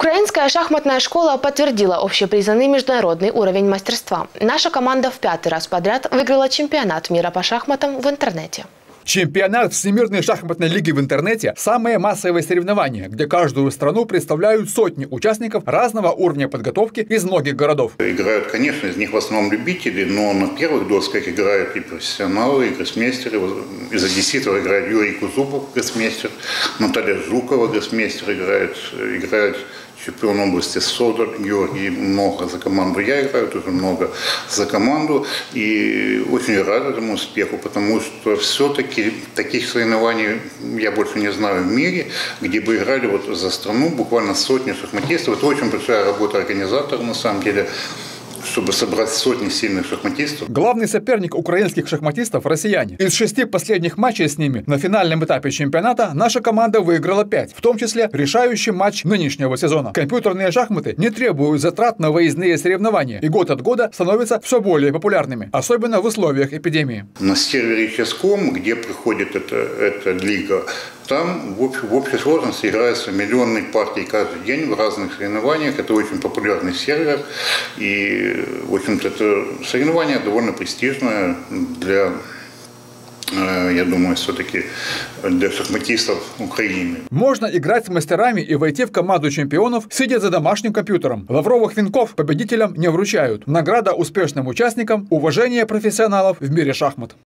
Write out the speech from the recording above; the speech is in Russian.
Украинская шахматная школа подтвердила общепризнанный международный уровень мастерства. Наша команда в 5-й раз подряд выиграла чемпионат мира по шахматам в интернете. Чемпионат Всемирной шахматной лиги в интернете – самое массовое соревнование, где каждую страну представляют сотни участников разного уровня подготовки из многих городов. Играют, конечно, из них в основном любители, но на первых досках играют и профессионалы, и гроссмейстеры. Из одесситов играет Юрий Кузубов, гроссмейстер, Наталья Жукова, гроссмейстер, играет чемпион области Содор, Георгий, много за команду. Я играю тоже много за команду и очень рад этому успеху, потому что все-таки таких соревнований я больше не знаю в мире, где бы играли вот за страну буквально сотни шахматистов. Это очень большая работа организатора на самом деле, чтобы собрать сотни сильных шахматистов. Главный соперник украинских шахматистов – россияне. Из 6 последних матчей с ними на финальном этапе чемпионата наша команда выиграла 5, в том числе решающий матч нынешнего сезона. Компьютерные шахматы не требуют затрат на выездные соревнования и год от года становятся все более популярными, особенно в условиях эпидемии. На сервере Chess.com, где проходит эта лига, там в общей сложности играются миллионные партии каждый день в разных соревнованиях. Это очень популярный сервер. И, в общем-то, это соревнование довольно престижное для, я думаю, все-таки для шахматистов Украины. Можно играть с мастерами и войти в команду чемпионов, сидя за домашним компьютером. Лавровых венков победителям не вручают. Награда успешным участникам – уважение профессионалов в мире шахмат.